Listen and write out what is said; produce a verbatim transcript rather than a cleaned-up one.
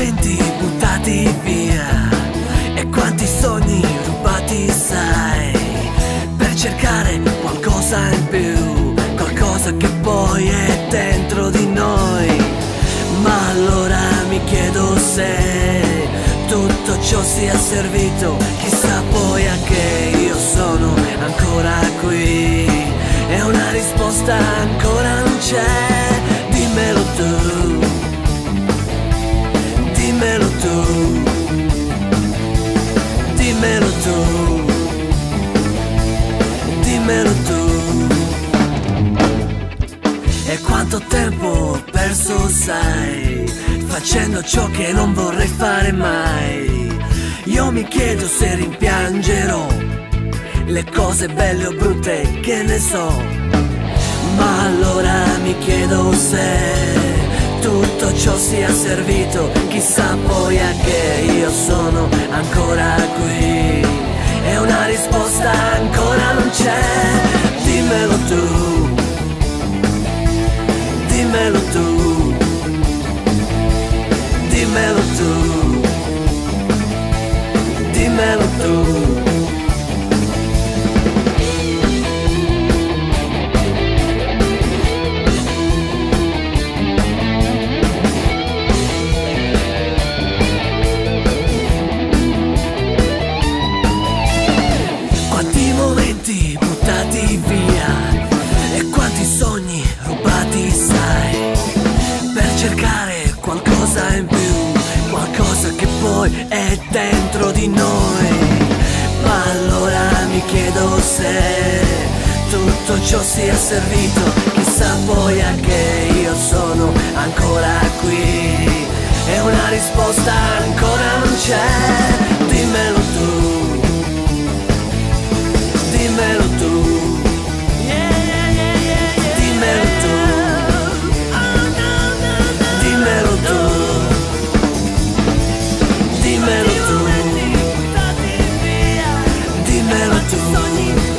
momenti buttati via e quanti sogni rubati, sai, per cercare qualcosa in più, qualcosa che poi è dentro di noi. Ma allora mi chiedo se tutto ciò sia servito, chissà poi a che io sono ancora qui e una risposta ancora non c'è. Dimmelo tu, dimmelo tu, dimmelo tu, dimmelo tu. E quanto tempo ho perso, sai, facendo ciò che non vorrei fare mai. Io mi chiedo se rimpiangerò le cose belle o brutte, che ne so. Ma allora mi chiedo se tutto ciò sia servito, chissà poi a che io sono ancora qui e una risposta ancora non c'è. Dimmelo tu, dimmelo tu, dimmelo tu, dimmelo tu. Quanti momenti buttati via e quanti sogni rubati, sai, per cercare qualcosa in più, qualcosa che poi è dentro di noi. Ma allora mi chiedo se tutto ciò sia servito, chissà poi a che io sono ancora qui e una risposta ancora non c'è. Dimmelo tu, dimmelo tu, dimmelo tu, dimmelo tu, dimmelo tu, dimmelo tu.